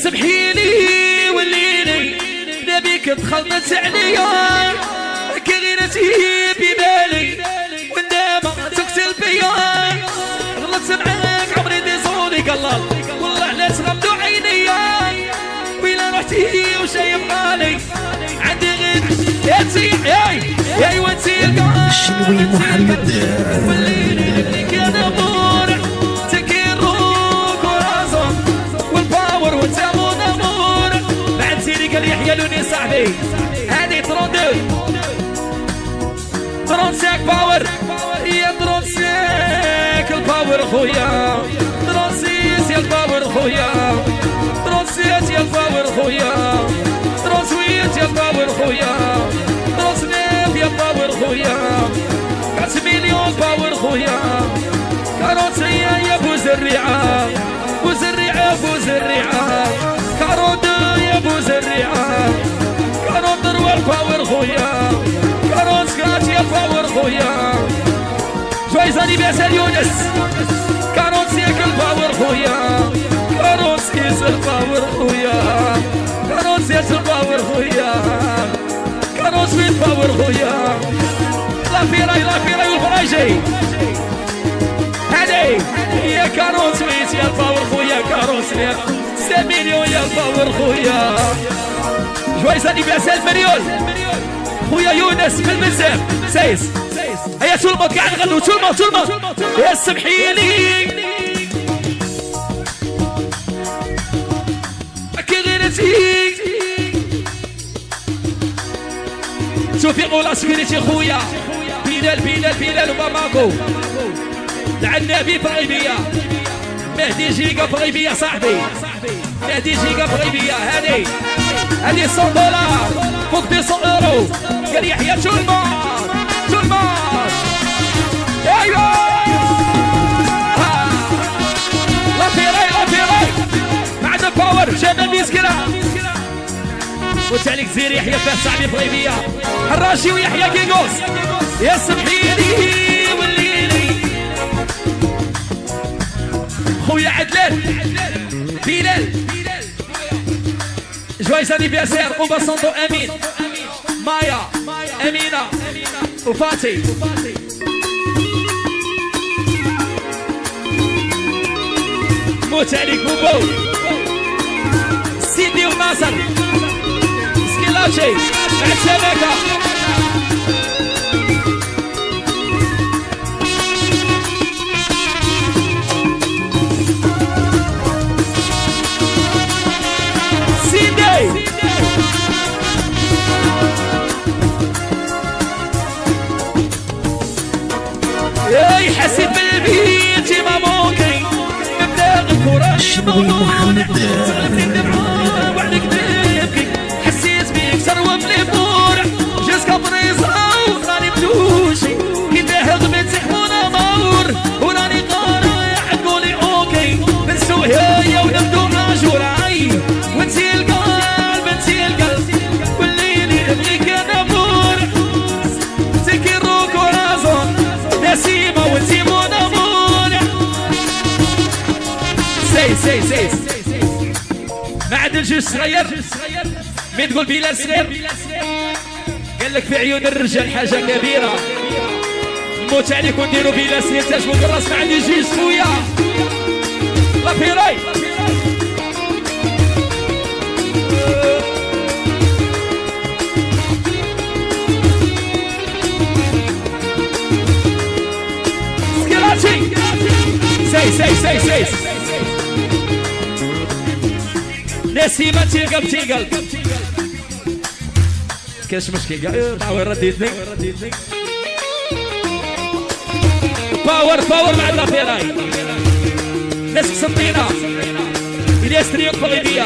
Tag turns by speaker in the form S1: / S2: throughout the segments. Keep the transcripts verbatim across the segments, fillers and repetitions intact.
S1: سمحيلي وليلي نبيك تخلطت عليا كغيرتي ببالي والنعمة تقتل فيا غلطت معاك عمري ديزوني قلال والله علاش غمضوا عينيا ويلا رحتي وشايف غالي عندي غير ياتي ياي ياي وانتي
S2: الشنوي محمد
S1: والليلي كان امور تكيروك ورازون والباور وتامون امور بعد سيري قال يحيى لوني صاحبي هادي ترندو ترونسيك باور يا ترونسيك الباور خويا ترونسيس يا الباور خويا ترونسيس يا الباور خويا ترونسويت يا الباور خويا ترونسنيف يا الباور خويا خمسة مليون باور خويا كاروتسيا يا بو زريعة بو زريعة بو زريعة كارود يا بو زريعة كارود روى الباور خويا كاروت سكات يا باور خويا جوايز انيفرسير يونس كاروت سيك الباور خويا كاروت سيس الباور خويا كاروت سيس الباور خويا كاروت سويت باور خويا لا فيراي لا فيراي والفرايجي هادي يا كاروت سويت يا الباور خويا كاروت سيك سبعة مليون يا الباور خويا جوايز انيفرسير مليون خويا يونس في المنزل سايس هيا تلمط قاعد نغنوا تلمط تلمط يا سمحيلي هكا غيرتي شوفي قول سكريتي خويا بلال بلال بلال وباماكو العنابي بغيبية مهدي جيجا بغيبية صاحبي مهدي جيجا بغيبية هادي هادي مية دولار فوق مية اورو قال يحيى تلمط تلمط ايوه لا فيراي لا فيراي بعد باور جاب المسكرة قلت عليك زير يحيى فيه صاحبي بغيبية حراشي ويحيى كيكوس يا سمحيلي والليلي خويا عدلان بلال جوايز انيفرسير وبسنطو امين مايا امينه وفاتي موت عليك بوبو سيدي وناصر سكيلاشي بعد شبكه اي حسيت بالبيت ما ممكن نبدا الكره
S2: الشنوي محمد
S1: وعليك تبكي حسيت بيك ثروه من البور جاز كبريزه وراني بدوشي كيفاه غبت سحمونا مور وراني قارع تقولي اوكي نسو هي ونبدو عاشوراي وانتي القلب انتي القلب والليل نبغيك انا مور تكروك ورازون نسيمة وانتيمون امون سي سي سي ما عاد الجيش صغير مين تقول بلال صغير قال لك في عيون الرجال حاجة كبيرة نموت عليك ونديرو بلال صغير تاجبو بالراس ما عندي جيش خويا لا فيراي سي سي سي سي نسيمة تيقل تيقل كاش مشكل باور رديتني باور باور مع اللافيراي ناس قسنطينة الياس تريوك بغيبية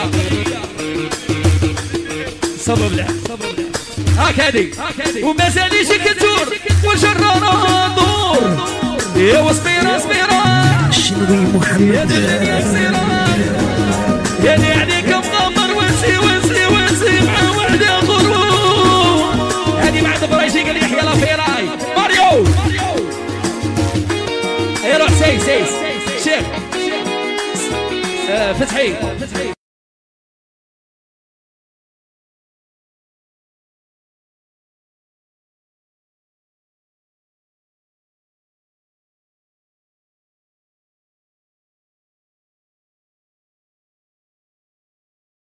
S1: صبر بلع هاك هادي ومازال يجيك الدور وجرانا دور يا وصبيرة صبيرة
S2: الشنوي محمد
S1: يا عليك مغمر وانسي وانسي وانسي مع وحدة غروب هادي بعد برايجي قال يحيى لافيراي ماريو اي روح سي سي شيخ فتحي